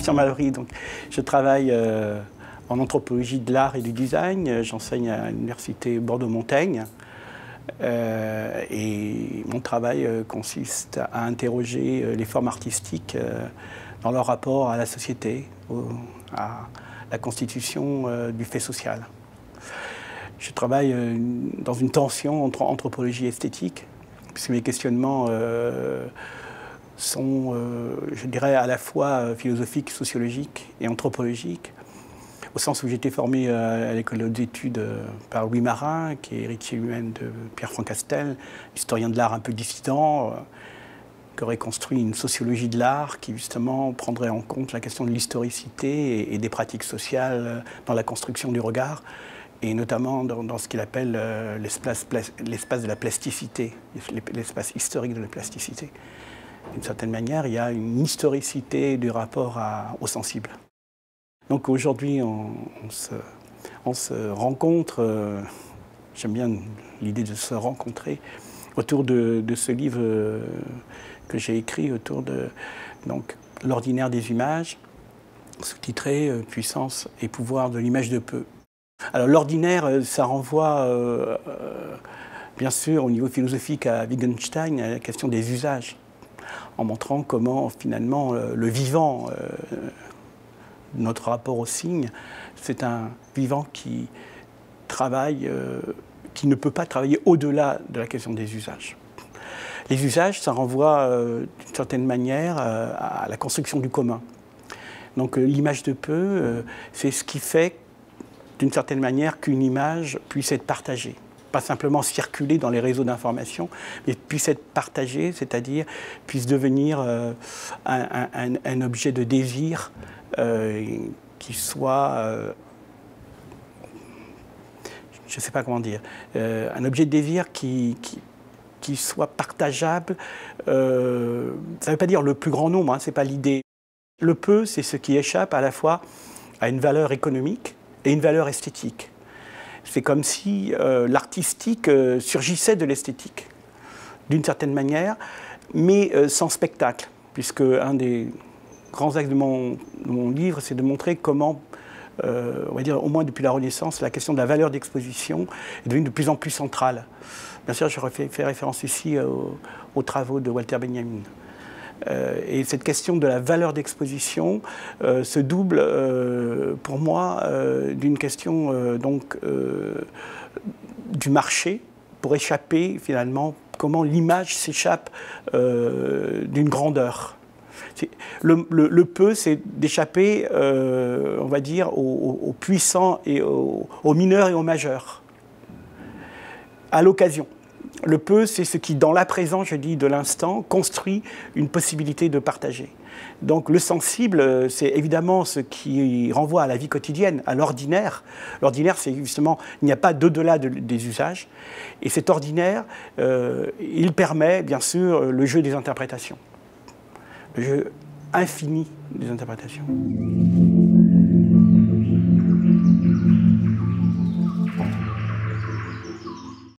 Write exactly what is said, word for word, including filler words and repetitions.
Christian Mallory, donc je travaille euh, en anthropologie de l'art et du design. J'enseigne à l'université Bordeaux-Montaigne. Euh, et mon travail euh, consiste à interroger euh, les formes artistiques euh, dans leur rapport à la société, au, à la constitution euh, du fait social. Je travaille euh, dans une tension entre anthropologie et esthétique, puisque mes questionnements euh, sont, euh, je dirais, à la fois philosophiques, sociologiques et anthropologiques, au sens où j'ai été formé à l'école d'études par Louis Marin, qui est héritier lui-même de Pierre-Franck Castel, historien de l'art un peu dissident, qui aurait construit une sociologie de l'art qui justement prendrait en compte la question de l'historicité et des pratiques sociales dans la construction du regard, et notamment dans, dans ce qu'il appelle l'espace de la plasticité, l'espace historique de la plasticité. D'une certaine manière, il y a une historicité du rapport à, au sensible. Donc aujourd'hui, on, on, se, on se rencontre, euh, j'aime bien l'idée de se rencontrer, autour de, de ce livre euh, que j'ai écrit autour de l'ordinaire des images, sous-titré euh, « Puissance et pouvoir de l'image de peu ». Alors l'ordinaire, ça renvoie euh, euh, bien sûr au niveau philosophique à Wittgenstein, à la question des usages, en montrant comment finalement euh, le vivant, euh, notre rapport au signe, c'est un vivant qui travaille, euh, qui ne peut pas travailler au-delà de la question des usages. Les usages, ça renvoie euh, d'une certaine manière euh, à la construction du commun. Donc euh, l'image de peu, euh, c'est ce qui fait d'une certaine manière qu'une image puisse être partagée. Pas simplement circuler dans les réseaux d'information, mais puisse être partagée, c'est-à-dire puisse devenir euh, un, un, un objet de désir euh, qui soit, euh, je ne sais pas comment dire, euh, un objet de désir qui, qui, qui soit partageable. Euh, ça ne veut pas dire le plus grand nombre, hein, ce n'est pas l'idée. Le peu, c'est ce qui échappe à la fois à une valeur économique et une valeur esthétique. C'est comme si euh, l'artistique euh, surgissait de l'esthétique, d'une certaine manière, mais euh, sans spectacle, puisque un des grands axes de mon, de mon livre, c'est de montrer comment, euh, on va dire au moins depuis la Renaissance, la question de la valeur d'exposition est devenue de plus en plus centrale. Bien sûr, je fais référence ici aux, aux travaux de Walter Benjamin. Euh, et cette question de la valeur d'exposition euh, se double, euh, pour moi, euh, d'une question euh, donc, euh, du marché, pour échapper finalement, comment l'image s'échappe euh, d'une grandeur. Le, le, le peu, c'est d'échapper, euh, on va dire, aux, aux puissants et aux, aux mineurs et aux majeurs, à l'occasion. Le peu, c'est ce qui, dans la présent, je dis, de l'instant, construit une possibilité de partager. Donc le sensible, c'est évidemment ce qui renvoie à la vie quotidienne, à l'ordinaire. L'ordinaire, c'est justement, il n'y a pas d'au-delà de, des usages. Et cet ordinaire, euh, il permet, bien sûr, le jeu des interprétations. Le jeu infini des interprétations.